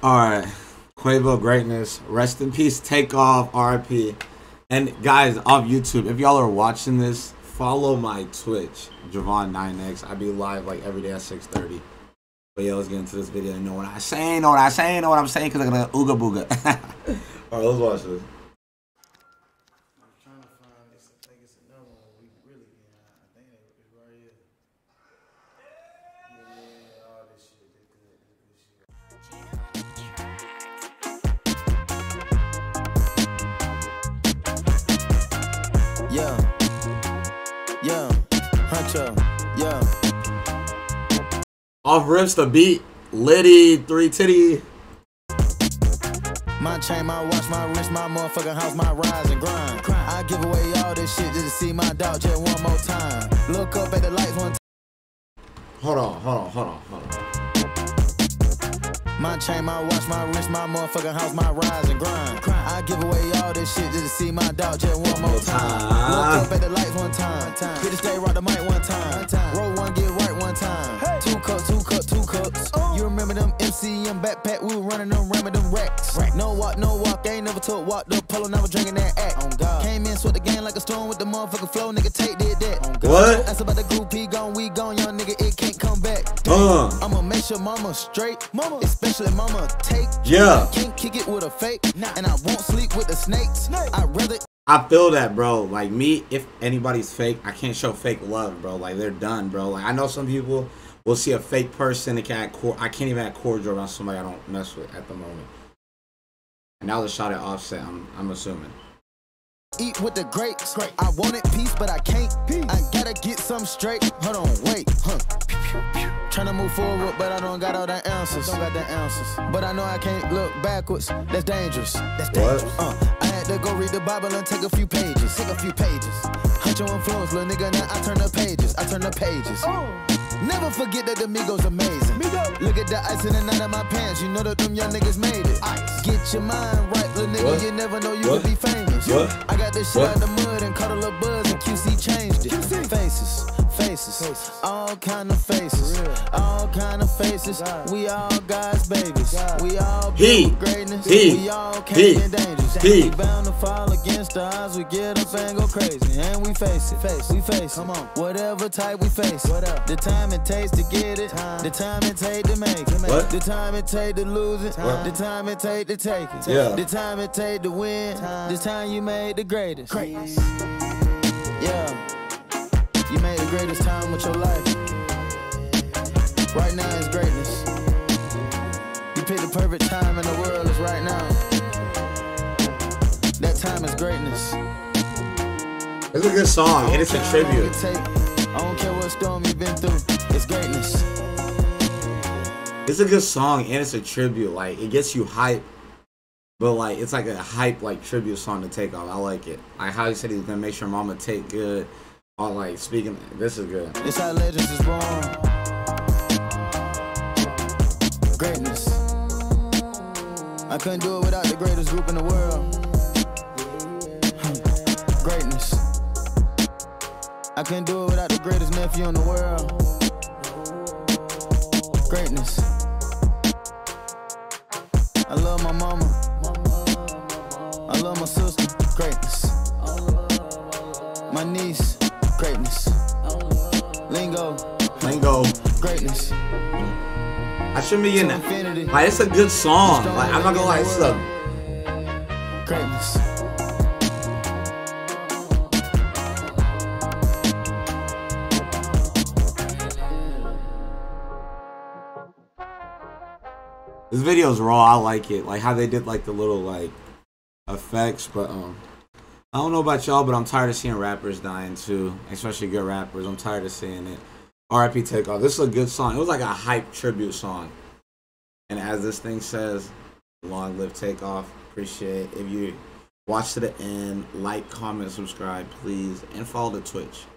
Alright. Quavo greatness. Rest in peace. Takeoff. RIP. And guys, off YouTube, if y'all are watching this, follow my Twitch, Javon9X. I be live like every day at 6:30. But yeah, let's get into this video and know what I'm saying, know what I'm saying, because I'm gonna ooga booga. Alright, let's watch this. I'm trying to find this. I think it's another one we really get. I think it's right here. Yeah, all this shit. This good shit. Yeah, Huncho, yeah. Off rips the beat, Liddy, 3 titty. My chain, my watch, my wrist, my motherfucking house, my rise and grind. I give away all this shit just to see my dog just one more time. Look up at the lights one time. Hold on. My chain, my watch, my wrist, my motherfucking house, my rise and grind. I give away all this shit just to see my dog just one more time. Look up at the lights one time. Hit the stage, rock the mic one time. Roll one, get right one time. Two cups. You remember them MCM backpack? We were running them, ramming them racks. No walk, they ain't never took walk. The polo, never drinking that act. Came in, sweat the game like a storm with the motherfucking flow. Nigga, take did that. What? That's about the group, he gone, we gone, young nigga, it can't come back. I'ma make sure mama straight, especially mama take. Yeah. Can't kick it with a fake, and I won't sleep with the snakes. I'd rather. I feel that, bro. Like me, if anybody's fake, I can't show fake love, bro. Like they're done, bro. Like I know some people will see a fake person. I can't even act cordial around somebody I don't mess with at the moment. And that was a shot at Offset. I'm assuming. Eat with the grapes. I wanted peace, but I can't. I gotta get something straight. Hold on, wait. Tryna move forward, but I don't got all the answers. But I know I can't look backwards. That's dangerous. I had to go read the Bible and take a few pages. Hunt your influence, little nigga. Now I turn the pages. Never forget that the Migos amazing. Look at the ice in the night of my pants. You know that them young niggas made it. Get your mind right, little nigga. You never know you could be famous. I got this shit out the mud and caught a little buzz and QC changed it. Faces, all kind of faces, We all God's babies. We all built greatness. We all came in dangers. We bound to fall against the odds. We get up and go crazy, and we face it. Come on, whatever type we face. The time it takes to get it, the time it takes to make it, the time it takes to lose it, the time it takes to take it, the time it takes to win. This time you made the greatest. Yeah. You made the greatest time with your life. Right now is greatness. You picked the perfect time in the world, is right now. That time is greatness. It's a good song, and it's a tribute. I don't care what storm you've been through, it's greatness. It's a good song, and it's a tribute. Like, it gets you hype. But, like, it's like a hype, like, tribute song to Takeoff. I like it. Like, how he said he was going to make sure mama take good. Oh, like, speaking, this is good. This how legends is born. Greatness. I couldn't do it without the greatest group in the world. Greatness. I couldn't do it without the greatest nephew in the world. Greatness. I love my mama. I love my sister. Greatness. My niece. Greatness. Lingo. Greatness. I shouldn't be getting that. Like, it's a good song. Like, I'm not gonna lie, it's a greatness. This video's raw. I like it. Like how they did like the little like effects, but I don't know about y'all, but I'm tired of seeing rappers dying too, especially good rappers. I'm tired of seeing it. RIP Takeoff. This is a good song. It was like a hype tribute song. And as this thing says, long live Takeoff. Appreciate it. If you watch to the end, like, comment, subscribe, please, and follow the Twitch.